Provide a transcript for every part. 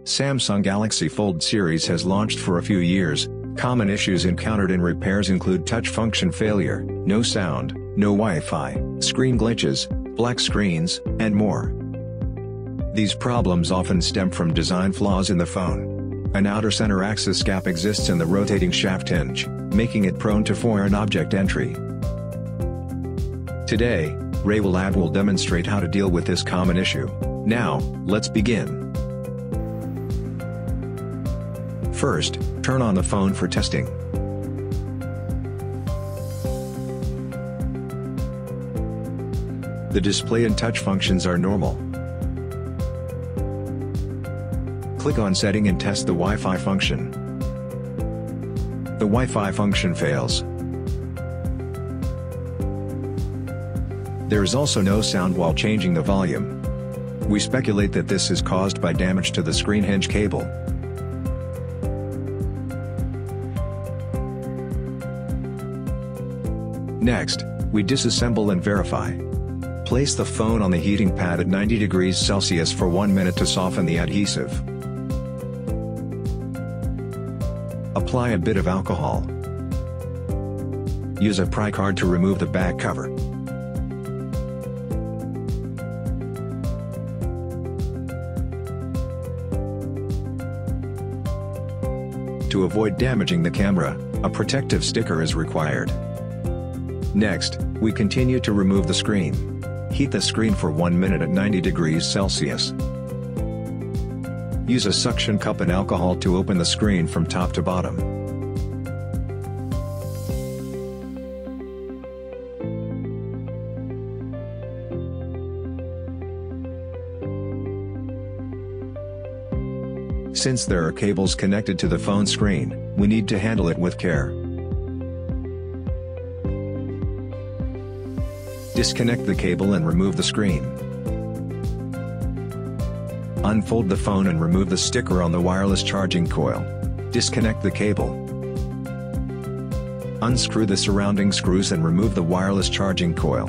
Samsung Galaxy Fold series has launched for a few years. Common issues encountered in repairs include touch function failure, no sound, no Wi-Fi, screen glitches, black screens, and more. These problems often stem from design flaws in the phone. An outer center axis gap exists in the rotating shaft hinge, making it prone to foreign object entry. Today, REWA LAB will demonstrate how to deal with this common issue. Now, let's begin. First, turn on the phone for testing. The display and touch functions are normal. Click on Setting and test the Wi-Fi function. The Wi-Fi function fails. There is also no sound while changing the volume. We speculate that this is caused by damage to the screen hinge cable. Next, we disassemble and verify. Place the phone on the heating pad at 90 degrees Celsius for 1 minute to soften the adhesive. Apply a bit of alcohol. Use a pry card to remove the back cover. To avoid damaging the camera, a protective sticker is required. Next, we continue to remove the screen. Heat the screen for 1 minute at 90 degrees Celsius. Use a suction cup and alcohol to open the screen from top to bottom. Since there are cables connected to the phone screen, we need to handle it with care. Disconnect the cable and remove the screen. Unfold the phone and remove the sticker on the wireless charging coil. Disconnect the cable. Unscrew the surrounding screws and remove the wireless charging coil.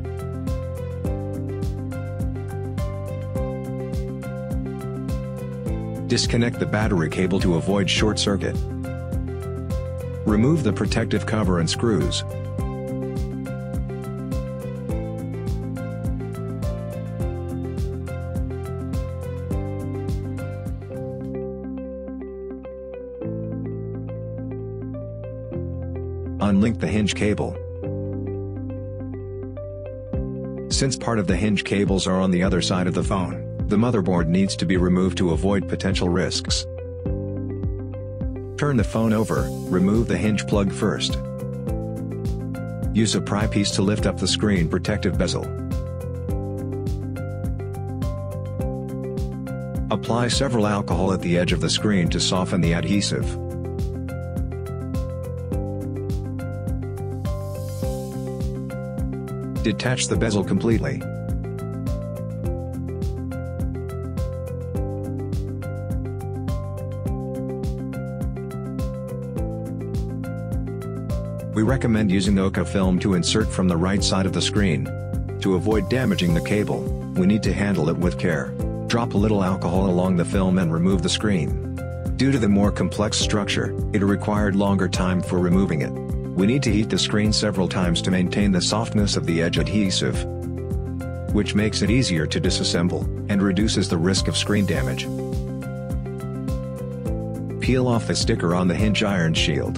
Disconnect the battery cable to avoid short circuit. Remove the protective cover and screws. Unlink the hinge cable. Since part of the hinge cables are on the other side of the phone, the motherboard needs to be removed to avoid potential risks. Turn the phone over, remove the hinge plug first. Use a pry piece to lift up the screen protective bezel. Apply several alcohol at the edge of the screen to soften the adhesive. Detach the bezel completely. We recommend using Oka film to insert from the right side of the screen. To avoid damaging the cable, we need to handle it with care. Drop a little alcohol along the film and remove the screen. Due to the more complex structure, it required longer time for removing it. We need to heat the screen several times to maintain the softness of the edge adhesive, which makes it easier to disassemble, and reduces the risk of screen damage. Peel off the sticker on the hinge iron shield.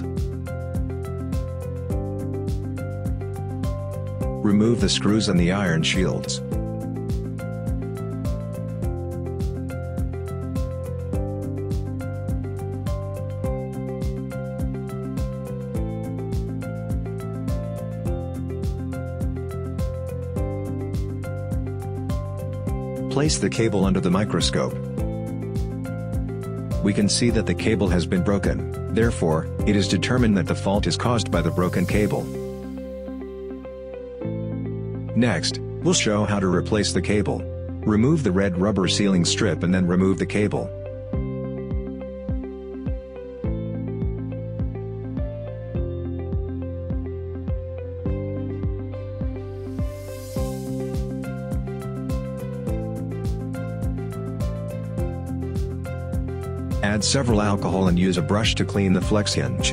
Remove the screws and the iron shields. Place the cable under the microscope. We can see that the cable has been broken, therefore, it is determined that the fault is caused by the broken cable. Next, we'll show how to replace the cable. Remove the red rubber sealing strip and then remove the cable. Add several alcohol and use a brush to clean the flex hinge.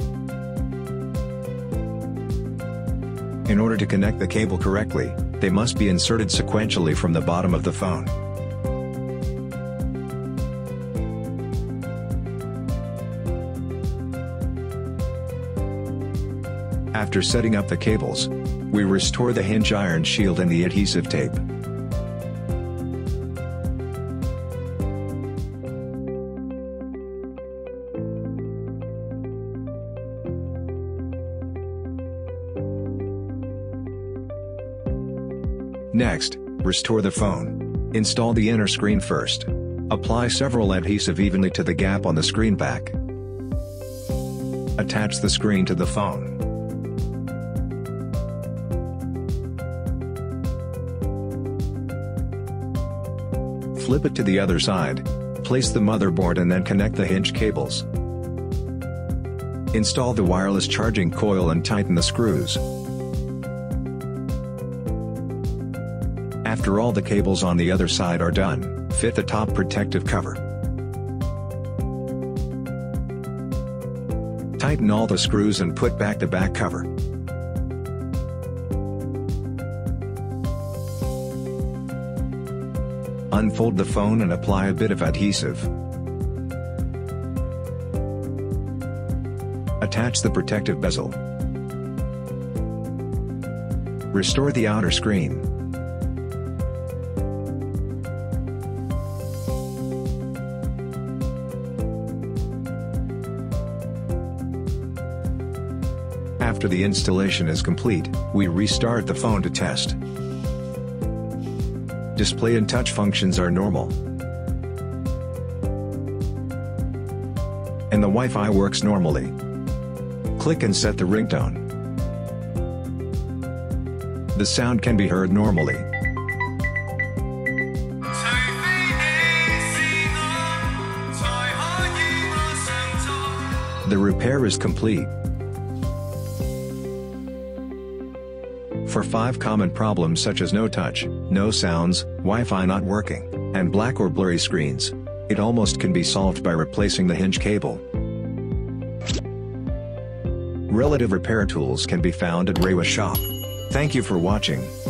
In order to connect the cable correctly, they must be inserted sequentially from the bottom of the phone. After setting up the cables, we restore the hinge iron shield and the adhesive tape. Next, restore the phone. Install the inner screen first. Apply several adhesive evenly to the gap on the screen back. Attach the screen to the phone. Flip it to the other side. Place the motherboard and then connect the hinge cables. Install the wireless charging coil and tighten the screws. After all the cables on the other side are done, fit the top protective cover. Tighten all the screws and put back the back cover. Unfold the phone and apply a bit of adhesive. Attach the protective bezel. Restore the outer screen. After the installation is complete, we restart the phone to test. Display and touch functions are normal. And the Wi-Fi works normally. Click and set the ringtone. The sound can be heard normally. The repair is complete. For 5 common problems such as no touch, no sounds, Wi-Fi not working, and black or blurry screens, it almost can be solved by replacing the hinge cable. Relative repair tools can be found at REWA shop. Thank you for watching.